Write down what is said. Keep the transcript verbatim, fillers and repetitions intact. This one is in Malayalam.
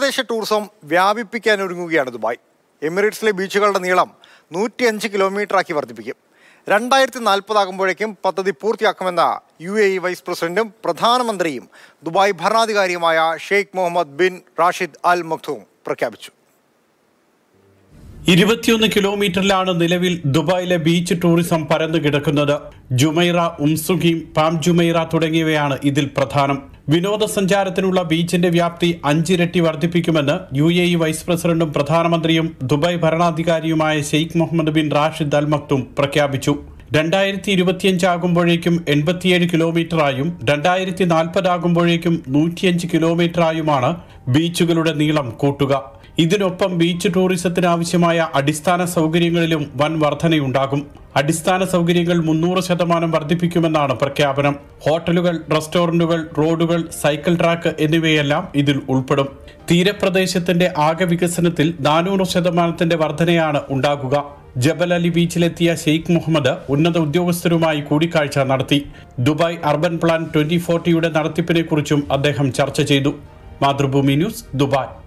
തീരദേശ ടൂറിസം വ്യാപിപ്പിക്കാനൊരുങ്ങുകയാണ് ദുബായ്. എമിറേറ്റ്സിലെ ബീച്ചുകളുടെ നീളം നൂറ്റിയഞ്ച് കിലോമീറ്ററാക്കി വർദ്ധിപ്പിക്കും. രണ്ടായിരത്തി നാൽപ്പതാകുമ്പോഴേക്കും പദ്ധതി പൂർത്തിയാക്കുമെന്ന യു എ ഇ വൈസ് പ്രസിഡന്റും പ്രധാനമന്ത്രിയും ദുബായ് ഭരണാധികാരിയുമായ Sheikh Mohammed bin Rashid Al Maktoum പ്രഖ്യാപിച്ചു. ഇരുപത്തിയൊന്ന് കിലോമീറ്ററിലാണ് നിലവിൽ ദുബായിലെ ബീച്ച് ടൂറിസം പരന്നു കിടക്കുന്നത്. ജുമൈറ, ഉംസുഖീം, പാം ജുമൈറ തുടങ്ങിയവയാണ് ഇതിൽ പ്രധാനം. വിനോദസഞ്ചാരത്തിനുള്ള ബീച്ചിന്റെ വ്യാപ്തി അഞ്ചിരട്ടി വർദ്ധിപ്പിക്കുമെന്ന് യു എ ഇ വൈസ് പ്രസിഡന്റും പ്രധാനമന്ത്രിയും ദുബായ് ഭരണാധികാരിയുമായ Sheikh Mohammed bin Rashid Al Maktoum പ്രഖ്യാപിച്ചു. രണ്ടായിരത്തി ഇരുപത്തിയഞ്ചാകുമ്പോഴേക്കും എൺപത്തിയേഴ് കിലോമീറ്ററായും രണ്ടായിരത്തി നാൽപ്പതാകുമ്പോഴേക്കും നൂറ്റിയഞ്ച് കിലോമീറ്ററായുമാണ് ബീച്ചുകളുടെ നീളം കൂട്ടുക. ഇതിനൊപ്പം ബീച്ച് ടൂറിസത്തിന് ആവശ്യമായ അടിസ്ഥാന സൗകര്യങ്ങളിലും വൻ വർധനയുണ്ടാകും. അടിസ്ഥാന സൗകര്യങ്ങൾ മുന്നൂറ് ശതമാനം വർദ്ധിപ്പിക്കുമെന്നാണ് പ്രഖ്യാപനം. ഹോട്ടലുകൾ, റെസ്റ്റോറന്റുകൾ, റോഡുകൾ, സൈക്കിൾ ട്രാക്ക് എന്നിവയെല്ലാം ഇതിൽ ഉൾപ്പെടും. തീരപ്രദേശത്തിന്റെ ആകെ വികസനത്തിൽ നാനൂറ് ശതമാനത്തിന്റെ വർധനയാണ് ഉണ്ടാകുക. ജബൽ അലി ബീച്ചിലെത്തിയ ഷെയ്ഖ് മുഹമ്മദ് ഉന്നത ഉദ്യോഗസ്ഥരുമായി കൂടിക്കാഴ്ച നടത്തി. ദുബായ് അർബൻ പ്ലാൻ ട്വന്റി ഫോർട്ടിയുടെ നടത്തിപ്പിനെ കുറിച്ചും അദ്ദേഹം ചർച്ച ചെയ്തു. Mathrubhumi news, Dubai.